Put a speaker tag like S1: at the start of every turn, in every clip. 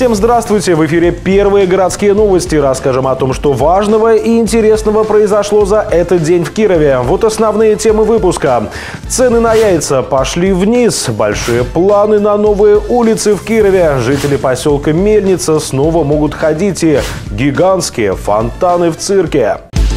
S1: Всем здравствуйте! В эфире первые городские новости. Расскажем о том, что важного и интересного произошло за этот день в Кирове. Вот основные темы выпуска. Цены на яйца пошли вниз. Большие планы на новые улицы в Кирове. Жители поселка Мельница снова могут ходить и гигантские фонтаны в цирке.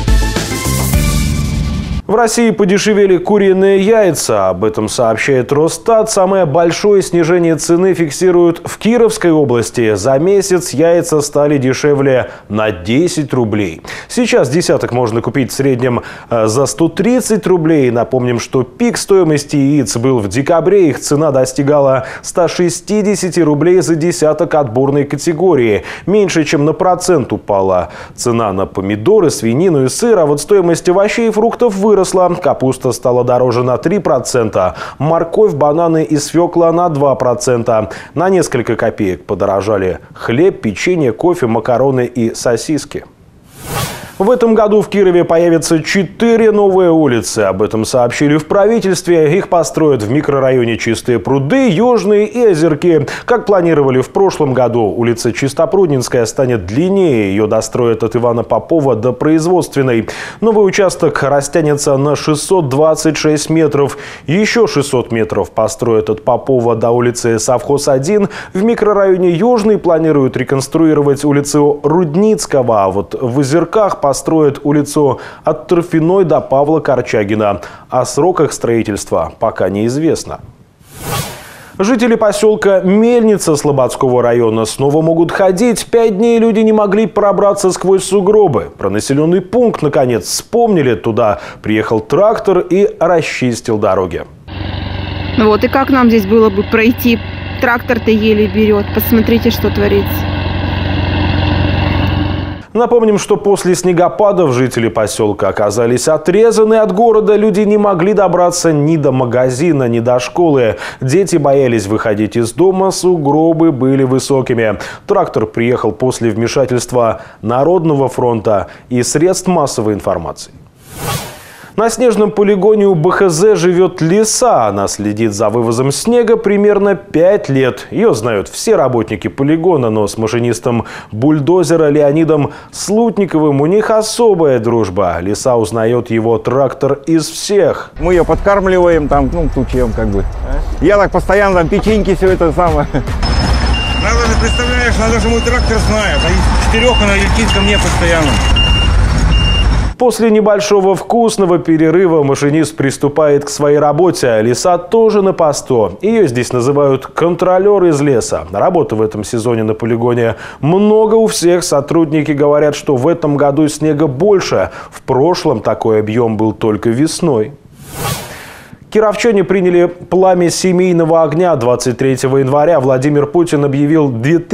S1: В России подешевели куриные яйца. Об этом сообщает Росстат. Самое большое снижение цены фиксируют в Кировской области. За месяц яйца стали дешевле на 10 рублей. Сейчас десяток можно купить в среднем за 130 рублей. Напомним, что пик стоимости яиц был в декабре. Их цена достигала 160 рублей за десяток отборной категории. Меньше, чем на процент упала цена на помидоры, свинину и сыр. А вот стоимость овощей и фруктов выросла. Капуста стала дороже на 3%, морковь, бананы и свекла на 2%. На несколько копеек подорожали хлеб, печенье, кофе, макароны и сосиски. В этом году в Кирове появятся 4 новые улицы. Об этом сообщили в правительстве. Их построят в микрорайоне Чистые пруды, Южные и Озерки. Как планировали в прошлом году, улица Чистопрудненская станет длиннее. Ее достроят от Ивана Попова до Производственной. Новый участок растянется на 626 метров. Еще 600 метров построят от Попова до улицы Совхоз-1. В микрорайоне Южный планируют реконструировать улицу Рудницкого. А вот в Озерках построят улицу от Торфяной до Павла Корчагина. О сроках строительства пока неизвестно. Жители поселка Мельница Слободского района снова могут ходить. 5 дней люди не могли пробраться сквозь сугробы. Про населенный пункт наконец вспомнили. Туда приехал трактор и расчистил дороги.
S2: Вот и как нам здесь было бы пройти? Трактор-то еле берет. Посмотрите, что творится.
S1: Напомним, что после снегопадов жители поселка оказались отрезаны от города. Люди не могли добраться ни до магазина, ни до школы. Дети боялись выходить из дома, сугробы были высокими. Трактор приехал после вмешательства Народного фронта и средств массовой информации. На снежном полигоне у БХЗ живет Лиса. Она следит за вывозом снега примерно 5 лет. Ее знают все работники полигона, но с машинистом бульдозера Леонидом Слутниковым у них особая дружба. Лиса узнает его трактор из всех.
S3: Мы ее подкармливаем, там, тут чем как бы. Я так постоянно, там, печеньки, все это самое. Надо же, представляешь, надо же мой трактор знает. А из 4 она летит ко мне постоянно.
S1: После небольшого вкусного перерыва машинист приступает к своей работе. Лиса тоже на посту. Ее здесь называют контролер из леса. Работы в этом сезоне на полигоне много у всех. Сотрудники говорят, что в этом году снега больше. В прошлом такой объем был только весной. Кировчане приняли пламя семейного огня. 23 января Владимир Путин объявил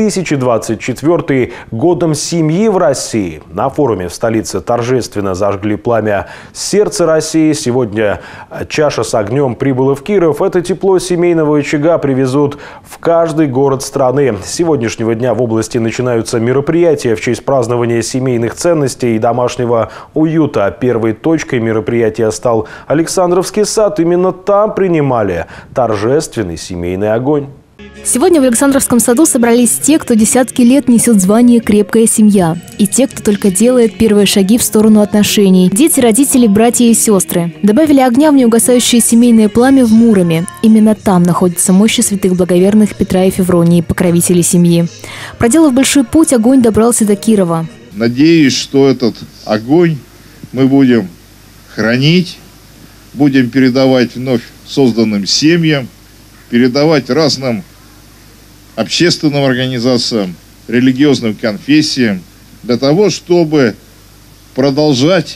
S1: 2024 годом семьи в России. На форуме в столице торжественно зажгли пламя сердца России. Сегодня чаша с огнем прибыла в Киров. Это тепло семейного очага привезут в каждый город страны. С сегодняшнего дня в области начинаются мероприятия в честь празднования семейных ценностей и домашнего уюта. Первой точкой мероприятия стал Александровский сад. Именно там принимали торжественный семейный огонь.
S4: Сегодня в Александровском саду собрались те, кто десятки лет несет звание «крепкая семья», и те, кто только делает первые шаги в сторону отношений. Дети, родители, братья и сестры. Добавили огня в неугасающее семейное пламя в Муроме. Именно там находятся мощи святых благоверных Петра и Февронии, покровителей семьи. Проделав большой путь, огонь добрался до Кирова.
S5: Надеюсь, что этот огонь мы будем хранить, будем передавать вновь созданным семьям, передавать разным общественным организациям, религиозным конфессиям, для того, чтобы продолжать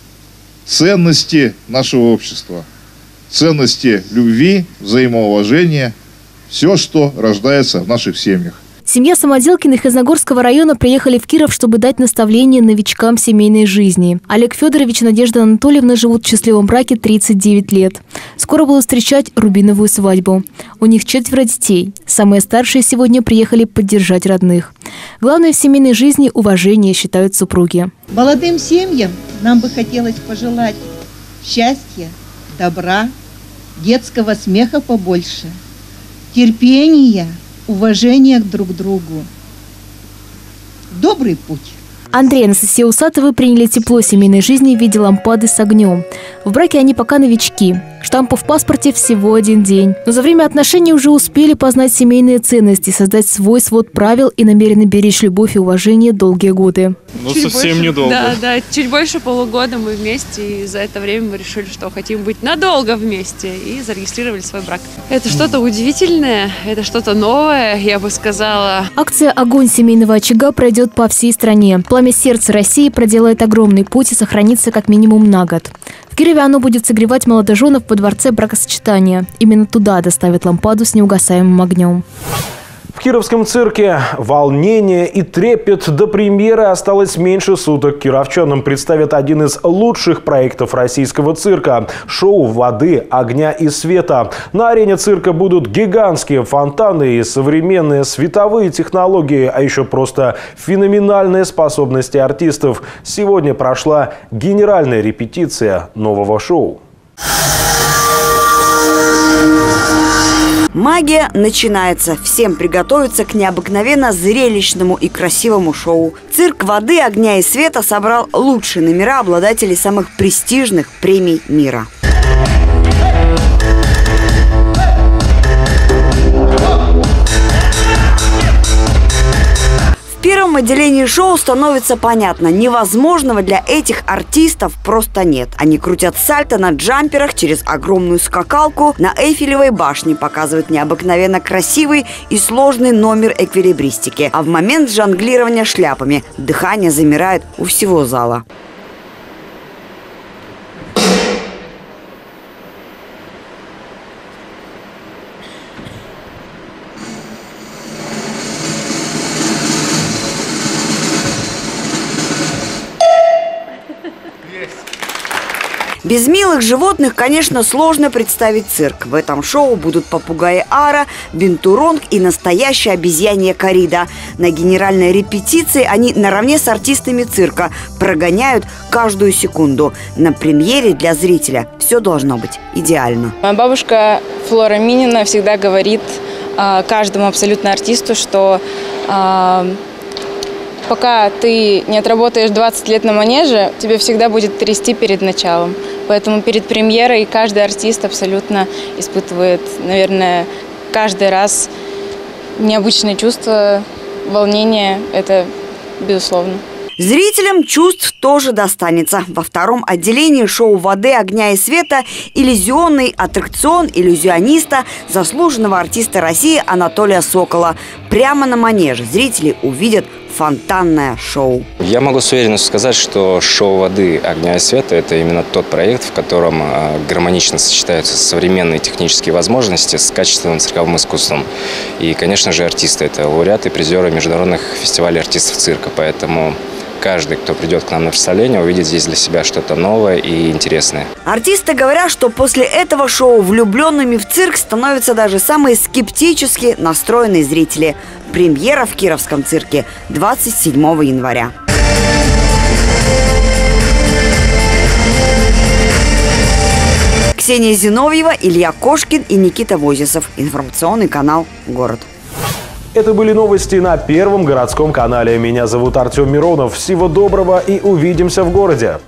S5: ценности нашего общества, ценности любви, взаимоуважения, все, что рождается в наших семьях.
S4: Семья Самоделкиных из Нагорского района приехали в Киров, чтобы дать наставление новичкам семейной жизни. Олег Федорович и Надежда Анатольевна живут в счастливом браке 39 лет. Скоро будут встречать рубиновую свадьбу. У них 4 детей. Самые старшие сегодня приехали поддержать родных. Главное в семейной жизни – уважение, считают супруги.
S6: Молодым семьям нам бы хотелось пожелать счастья, добра, детского смеха побольше, терпения, уважения друг к другу, добрый путь.
S4: Андрей и Анастасия Усатовы приняли тепло семейной жизни в виде лампады с огнем. В браке они пока новички. Штампу в паспорте всего 1 день. Но за время отношений уже успели познать семейные ценности, создать свой свод правил и намерены беречь любовь и уважение долгие годы.
S7: Ну, совсем недолго.
S8: Да, чуть больше полугода мы вместе, и за это время мы решили, что хотим быть надолго вместе, и зарегистрировали свой брак. Это что-то удивительное, это что-то новое, я бы сказала.
S4: Акция «Огонь семейного очага» пройдет по всей стране. Пламя сердца России проделает огромный путь и сохранится как минимум на год. В Кирове оно будет согревать молодоженов во дворце бракосочетания. Именно туда доставят лампаду с неугасаемым огнем.
S1: В Кировском цирке волнение и трепет. До премьеры осталось меньше суток. Кировчанам представят один из лучших проектов российского цирка – шоу «Воды, огня и света». На арене цирка будут гигантские фонтаны и современные световые технологии, а еще просто феноменальные способности артистов. Сегодня прошла генеральная репетиция нового шоу.
S9: Магия начинается. Всем приготовиться к необыкновенно зрелищному и красивому шоу. Цирк «Воды, огня и света» собрал лучшие номера обладателей самых престижных премий мира. В первом отделении шоу становится понятно, невозможного для этих артистов просто нет. Они крутят сальто на джамперах через огромную скакалку, на Эйфелевой башне показывают необыкновенно красивый и сложный номер эквилибристики. А в момент жонглирования шляпами дыхание замирает у всего зала. Без милых животных, конечно, сложно представить цирк. В этом шоу будут попугаи Ара, Бинтуронг и настоящая обезьянья Корида. На генеральной репетиции они наравне с артистами цирка прогоняют каждую секунду. На премьере для зрителя все должно быть идеально.
S10: Моя бабушка Флора Минина всегда говорит каждому абсолютно артисту, что пока ты не отработаешь 20 лет на манеже, тебе всегда будет трясти перед началом. Поэтому перед премьерой каждый артист абсолютно испытывает, наверное, каждый раз необычное чувство, волнение. Это безусловно.
S9: Зрителям чувств тоже достанется. Во втором отделении шоу «Воды, огня и света» иллюзионный аттракцион иллюзиониста, заслуженного артиста России Анатолия Сокола. Прямо на манеже зрители увидят фонтанное шоу.
S11: Я могу с уверенностью сказать, что шоу «Воды, огня и света» – это именно тот проект, в котором гармонично сочетаются современные технические возможности с качественным цирковым искусством. И, конечно же, артисты – это лауреаты, призеры международных фестивалей артистов цирка. Поэтому каждый, кто придет к нам на представление, увидит здесь для себя что-то новое и интересное.
S9: Артисты говорят, что после этого шоу влюбленными в цирк становятся даже самые скептически настроенные зрители. Премьера в Кировском цирке 27 января. Ксения Зиновьева, Илья Кошкин и Никита Возисов. Информационный канал «Город».
S1: Это были новости на Первом городском канале. Меня зовут Артем Миронов. Всего доброго и увидимся в городе.